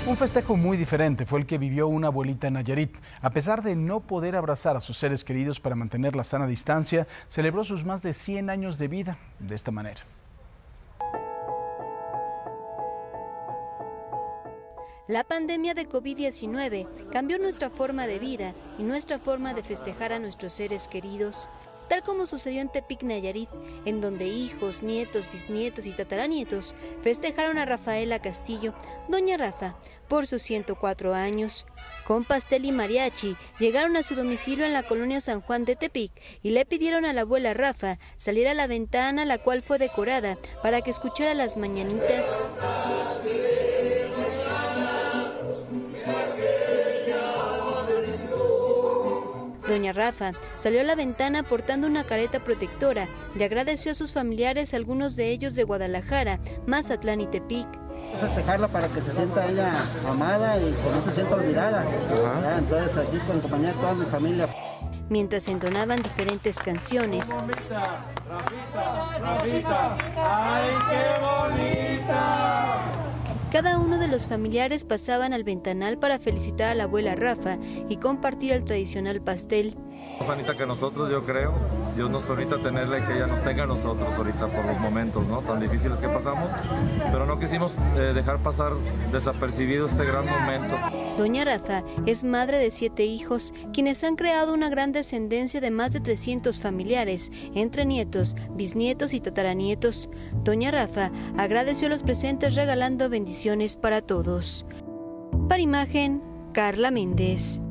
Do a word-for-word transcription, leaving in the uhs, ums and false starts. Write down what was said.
Un festejo muy diferente fue el que vivió una abuelita en Nayarit. A pesar de no poder abrazar a sus seres queridos para mantener la sana distancia, celebró sus más de cien años de vida de esta manera. La pandemia de COVID diecinueve cambió nuestra forma de vida y nuestra forma de festejar a nuestros seres queridos, tal como sucedió en Tepic, Nayarit, en donde hijos, nietos, bisnietos y tataranietos festejaron a Rafaela Castillo, Doña Rafa, por sus ciento cuatro años. Con pastel y mariachi llegaron a su domicilio en la colonia San Juan de Tepic y le pidieron a la abuela Rafa salir a la ventana, la cual fue decorada para que escuchara las mañanitas. Doña Rafa salió a la ventana portando una careta protectora y agradeció a sus familiares, algunos de ellos de Guadalajara, Mazatlán y Tepic. Festejarla para que se sienta ella amada y que no se sienta olvidada. ¿Ya? Entonces aquí con compañía de toda mi familia. Mientras entonaban diferentes canciones. Rafita, Rafita, Rafita, ¡ay, qué bonita! Cada uno de los familiares pasaban al ventanal para felicitar a la abuela Rafa y compartir el tradicional pastel. Más sanita que nosotros, yo creo. Dios nos permita tenerla y que ella nos tenga a nosotros ahorita por los momentos, ¿no?, tan difíciles que pasamos, pero no quisimos eh, dejar pasar desapercibido este gran momento. Doña Rafa es madre de siete hijos, quienes han creado una gran descendencia de más de trescientos familiares, entre nietos, bisnietos y tataranietos. Doña Rafa agradeció a los presentes regalando bendiciones para todos. Para Imagen, Carla Méndez.